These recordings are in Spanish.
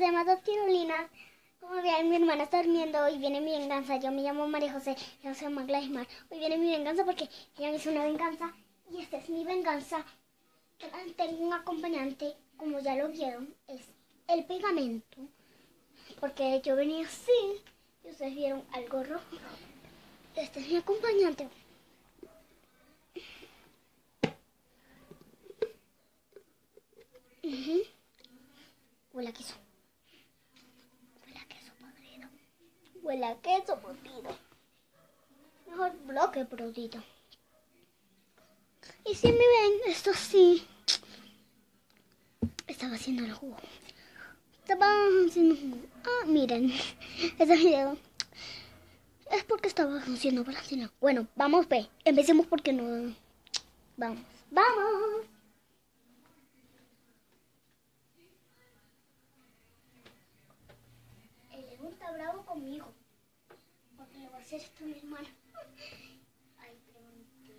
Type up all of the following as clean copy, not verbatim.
hacemos dos tirulinas. Como vean, mi hermana está durmiendo. Hoy viene mi venganza. Yo me llamo María José. Yo soy Maglaismar. Hoy viene mi venganza porque ella me hizo una venganza. Y esta es mi venganza. Tengo un acompañante, como ya lo vieron, es el pegamento. Porque yo venía así. Y ustedes vieron algo rojo. Este es mi acompañante. Huele a queso. Huele a queso podrido. Huele a queso podrido. Mejor bloque podrido. Y si me ven, esto sí. Estaba haciendo el jugo. Estaba haciendo jugo. Ah, miren. Ese video es porque estaba haciendo para cocinar. Bueno, vamos, ve. Empecemos porque no. Vamos. ¡Vamos! El león está bravo conmigo. Porque le voy a hacer esto a mi hermana. Ay, pregunté.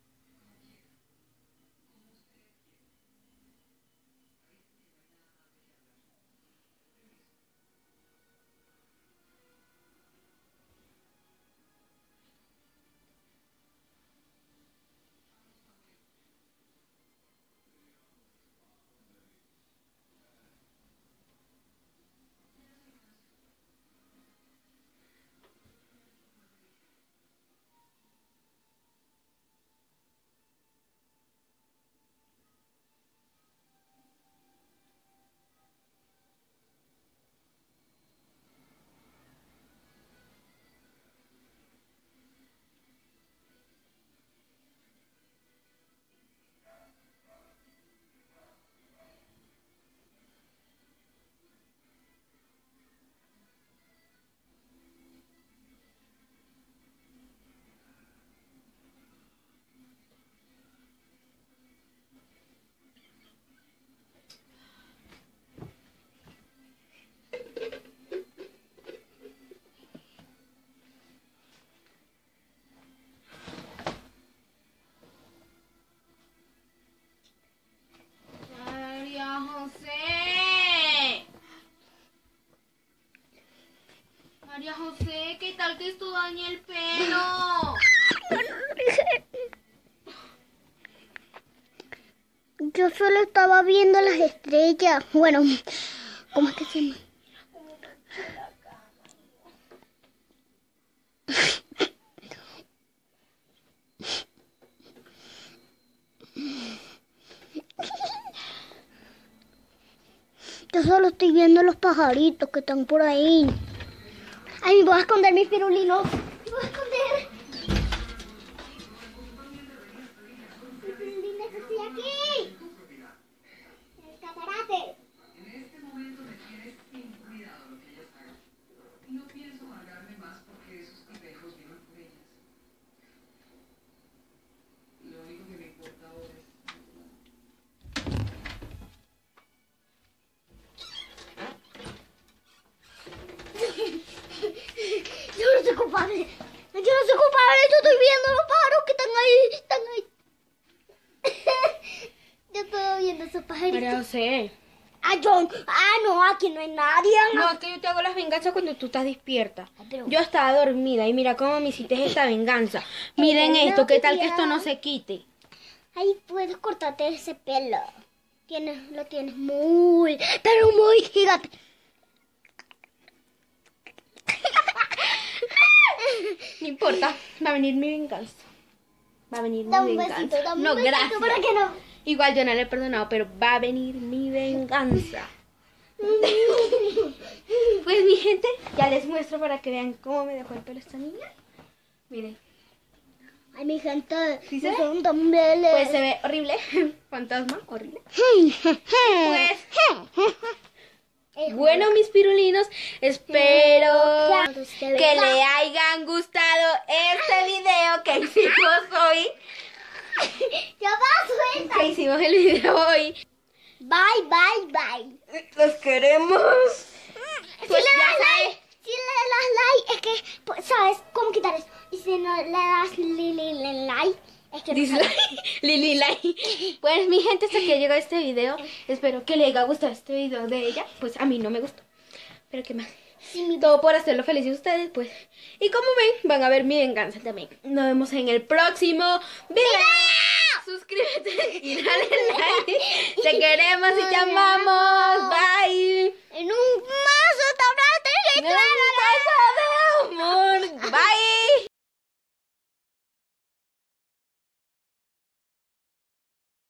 María José. María José, ¿qué tal que esto daña el pelo? Yo solo estaba viendo las estrellas. Bueno, ¿cómo es que se llama? Yo solo estoy viendo los pajaritos que están por ahí. Ay, me voy a esconder mis pirulinos. Me voy a esconder. Mis pirulinos, estoy aquí. El catarate. En este momento me tienes sin cuidado lo que ellas hagan. Y no pienso amargarme más porque esos tipejos vienen por ellas. Lo único que me importa ahora es... Yo no soy culpable. Yo no soy culpable. Yo estoy viendo los pájaros que están ahí. Yo estoy viendo esos pajaritos. María José. No, aquí no hay nadie. No, es que yo te hago las venganzas cuando tú estás despierta. Pero- Yo estaba dormida y mira cómo me hiciste esta venganza. Miren Ay, esto, no, ¿qué tal que ya. esto no se quite? Ay, puedes cortarte ese pelo. Lo tienes muy, pero muy gigante. No importa, va a venir mi venganza. Va a venir Da mi un venganza. besito, dame No, un besito gracias. para que no. Igual yo no le he perdonado, pero va a venir mi venganza. Pues mi gente, ya les muestro para que vean cómo me dejó el pelo esta niña. Miren, Ay, mi gente, ¿Sí se ve? son tambeles. pues se ve horrible. Fantasma, horrible. Pues, bueno, mis pirulinos, espero que le hayan gustado este video que hicimos hoy. Ya va, suelta. Que hicimos el video hoy. Bye, bye, bye. Los queremos. Si Pues le ya das sabes. like, si le das like, es que, pues, ¿sabes cómo quitar eso? Y si no le das like, es que no sabes. Dislike, Lili like. Pues mi gente, hasta que llegó este video, espero que le haya gustado este video de ella. Pues a mí no me gustó. Pero qué más. Sí, mi Todo por hacerlo felices a ustedes, pues. Y como ven, van a ver mi venganza también. Nos vemos en el próximo video. Suscríbete y dale like. Te queremos y te amamos. Bye. en un mazo tablante.